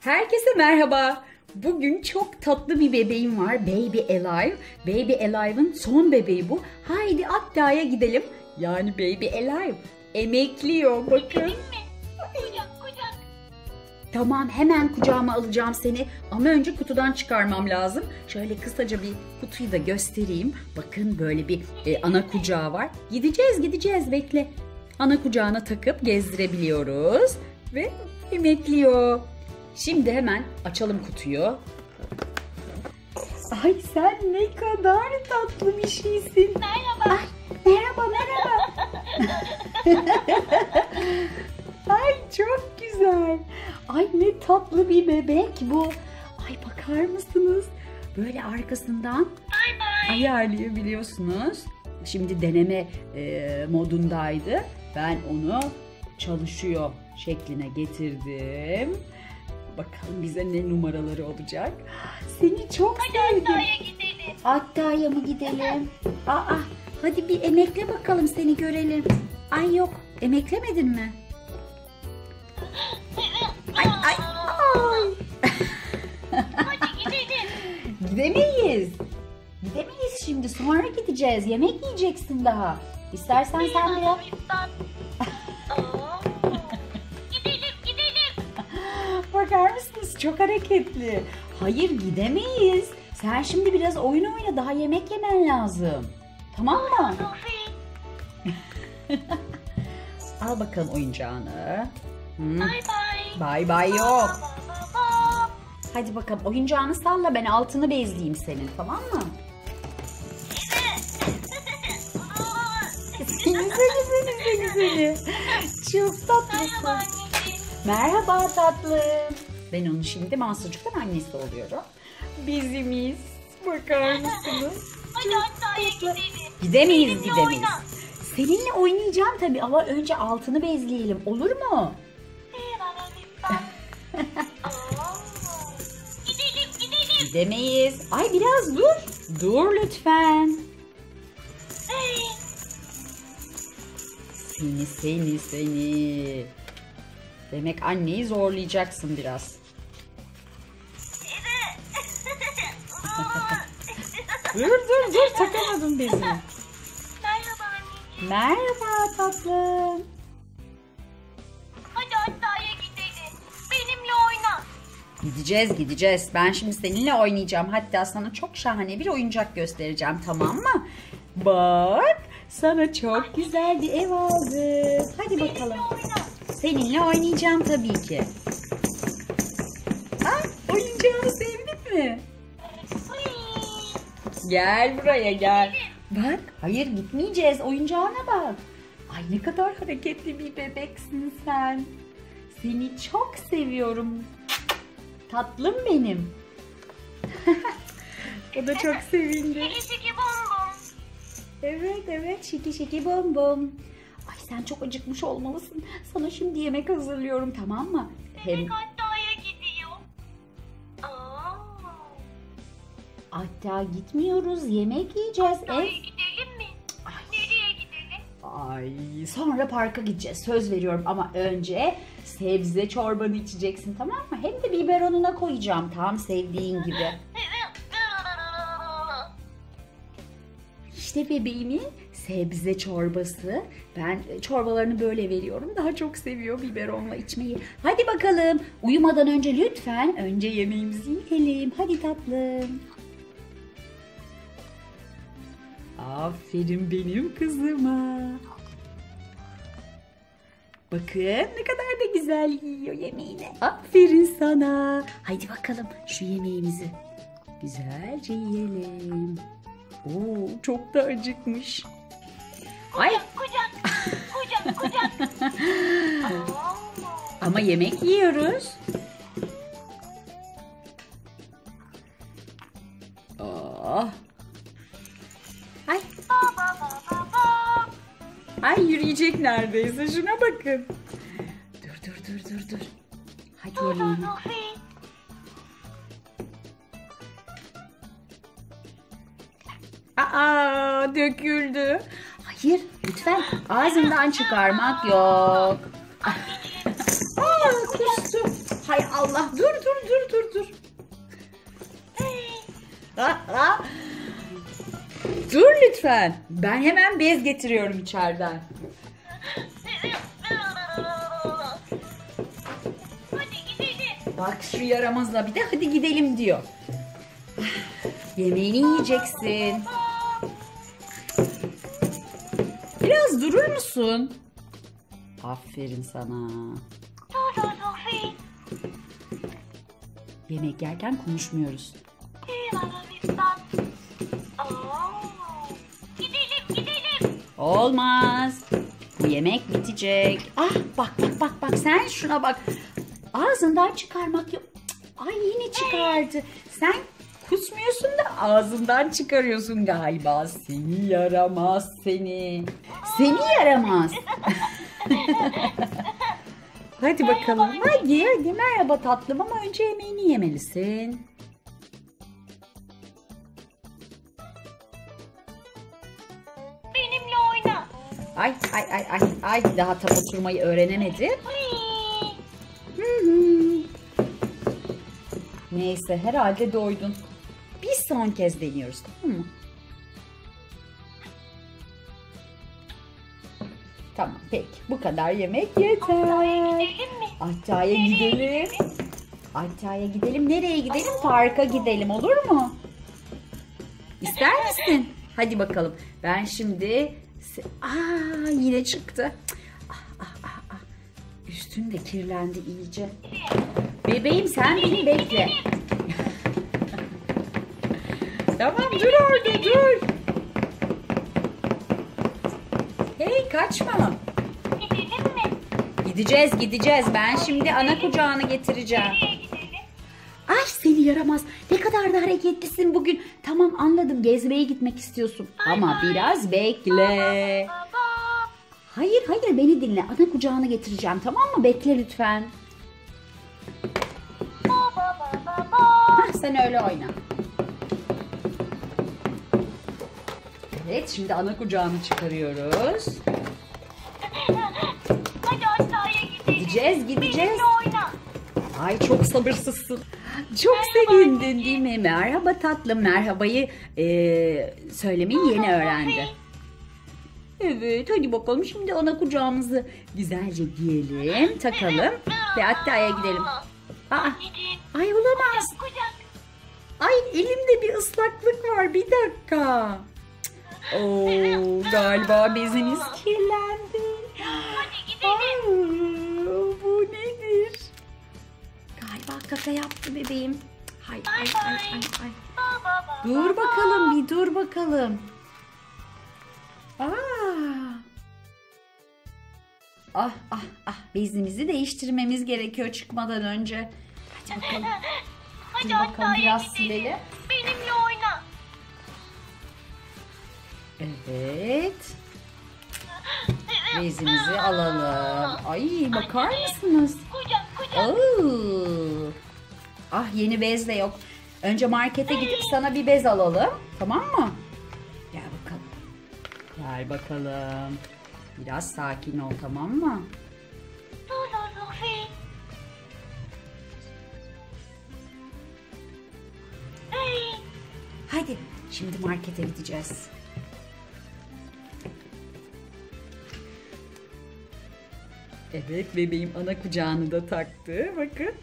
Herkese merhaba. Bugün çok tatlı bir bebeğim var. Baby Alive. Baby Alive'ın son bebeği bu. Haydi Atta'ya gidelim. Yani Baby Alive emekliyor bakın. Kucak. Tamam, hemen kucağıma alacağım seni. Ama önce kutudan çıkarmam lazım. Şöyle kısaca bir kutuyu da göstereyim. Bakın böyle bir ana kucağı var. Gideceğiz bekle. Ana kucağına takıp gezdirebiliyoruz. Ve emekliyor. Şimdi hemen açalım kutuyu. Ay sen ne kadar tatlı bir şeysin. Merhaba. Ay, merhaba. Ay çok güzel. Ay ne tatlı bir bebek bu. Ay bakar mısınız? Böyle arkasından Bay bay. ayarlayabiliyorsunuz. Şimdi deneme modundaydı. Ben onu çalışıyor şekline getirdim. Bakalım bize ne numaraları olacak. Seni çok sevdim. Atta'ya gidelim. Atta'ya mı gidelim? Hadi bir emekle bakalım, seni görelim. Ay yok, emeklemedin mi? Ay. Hadi gidelim. Gidemeyiz. Gidemeyiz şimdi. Sonra gideceğiz. Yemek yiyeceksin daha. İstersen sen de yap. Gidelim. Bakar mısınız? Çok hareketli. Hayır, gidemeyiz. Sen şimdi biraz oyun oyna. Daha yemek yemen lazım. Tamam mı? Sophie. Al bakalım oyuncağını. Bay Bay yok. Baba. Hadi bakalım oyuncağını salla, ben altını bezleyeyim senin, tamam mı? Seni. Çok tatlısın. Merhaba anneciğim. Merhaba tatlım. Ben onun şimdi Mansurcuk'tan annesi oluyorum. Bizimiz. Bakar mısınız? Hadi Atta'ya gidelim. Gidemeyiz. Benimle oyna. Seninle oynayacağım tabii ama önce altını bezleyelim, olur mu? Gidelim. Gidemeyiz. Ay biraz dur. Dur lütfen. Seni. Demek anneyi zorlayacaksın biraz. Dur takamadım bezi. Merhaba anneciğim. Merhaba tatlım. Hadi Atta'ya gidelim. Benimle oyna. Gideceğiz. Ben şimdi seninle oynayacağım. Hatta sana çok şahane bir oyuncak göstereceğim, tamam mı? Bak, sana çok güzel bir ev aldım. Hadi bakalım. Oyna. Seninle oynayacağım tabii ki. Oyuncağını sevdin mi? Gel buraya gel. Bak, hayır gitmeyeceğiz. Oyuncağına bak. Ay ne kadar hareketli bir bebeksin sen. Seni çok seviyorum. Tatlım benim. O da çok sevindi. Şiki bonbon. Evet, şiki bom bom. Ay sen çok acıkmış olmalısın. Sana şimdi yemek hazırlıyorum, tamam mı? Bebek Atta'ya gidiyor. Hatta gitmiyoruz, yemek yiyeceğiz. Atta'ya gidelim mi? Ay. Nereye gidelim? Ay sonra parka gideceğiz, söz veriyorum, ama önce sebze çorbanı içeceksin, tamam mı? Hem de biberonuna koyacağım, tam sevdiğin gibi. İşte bebeğimin sebze çorbası. Ben çorbalarını böyle veriyorum. Daha çok seviyor biberonla içmeyi. Hadi bakalım. Uyumadan önce lütfen önce yemeğimizi yiyelim. Hadi tatlım. Aferin benim kızıma. Bakın ne kadar da güzel yiyor yemeğini. Aferin sana. Haydi bakalım şu yemeğimizi güzelce yiyelim. Oo, çok da acıkmış. Ay. Kucak. Ama yemek yiyoruz. Oh. Ay. Ay yürüyecek neredeyse. Şuna bakın. Dur. Hadi yürüyelim. Döküldü. Hayır, lütfen ağzından çıkarmak yok. Kustu. Hay Allah, dur Dur lütfen. Ben hemen bez getiriyorum içeriden. Hadi gidelim. Bak şu yaramazla bir de hadi gidelim diyor. Yemeğini yiyeceksin. Biraz durur musun? Aferin sana. Sophie. Yemek yerken konuşmuyoruz. Gidelim. Olmaz. Bu yemek bitecek. Ah bak sen şuna bak. Ağzından çıkarmak yok. Cık, ay yine çıkardı. Sen kusmuyorsun da ağzından çıkarıyorsun galiba. Seni yaramaz seni. Seni yaramaz. Hadi bakalım. Hadi merhaba tatlım ama önce yemeğini yemelisin. Benimle oyna. Ay daha tam oturmayı öğrenemedi. Neyse herhalde doydun. Bir son kez deniyoruz, tamam mı? Tamam peki bu kadar yemek yeter. Gidelim mi? Aşağıya gidelim. Aşağıya gidelim. Nereye gidelim? Parka gidelim olur mu? İster misin? Hadi bakalım. Ben şimdi... yine çıktı. Üstün de kirlendi iyice. Bebeğim sen beni bekle. Tamam dur orada dur. Hey kaçma. Gidelim mi? Gideceğiz. Ben şimdi ana kucağını getireceğim. Nereye gidelim? Ay seni yaramaz. Ne kadar da hareketlisin bugün. Tamam anladım gezmeye gitmek istiyorsun. Ama biraz bekle. Baba. Hayır beni dinle. Ana kucağını getireceğim tamam mı? Bekle lütfen. Hah, sen öyle oyna. Evet şimdi ana kucağını çıkarıyoruz. Hadi aşağıya gidelim. Gideceğiz. Benimle oyna. Ay çok sabırsızsın. Çok sevindin değil mi? Merhaba tatlım. Merhabayı söylemeyi yeni öğrendi. Evet hadi bakalım şimdi ana kucağımızı güzelce giyelim, takalım ve hatta gidelim. Ay olamaz. Kucak. Ay elimde bir ıslaklık var bir dakika. Oo, galiba bezimiz kirlendi. Hadi gidelim. Bu nedir? Galiba kaka yaptı bebeğim. Ay. Dur bakalım bir dur bakalım. Bezimizi değiştirmemiz gerekiyor çıkmadan önce. Hadi bakalım. Hadi Dur bakalım aşağıya biraz gidelim. silelim. Benimle oyna. Evet. Bezimizi alalım. Ay bakar mısınız? Kucak. Oo. Yeni bez de yok. Önce markete gidip sana bir bez alalım. Tamam mı? Gel bakalım. Gel bakalım. Biraz sakin ol tamam mı? Sophie. Hadi şimdi markete gideceğiz. Evet bebeğim ana kucağını da taktı. Bakın.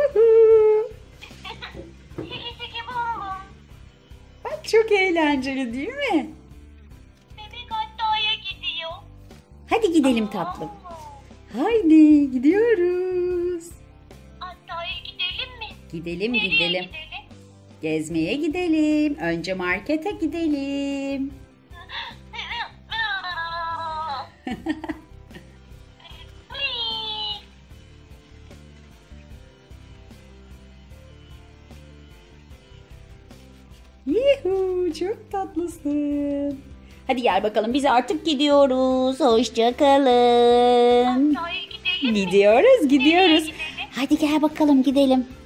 Şiki bom. Bak çok eğlenceli değil mi? Bebek aşağıya gidiyor. Hadi gidelim tatlım. Haydi gidiyoruz. Aşağıya gidelim mi? Gidelim. Nereye gidelim? Gezmeye gidelim. Önce markete gidelim. Yuhu, çok tatlısın. Hadi gel bakalım biz artık gidiyoruz. Hoşça kalın. Aşağıya gidelim mi? Gidiyoruz. Nereye gidelim? Hadi gel bakalım gidelim.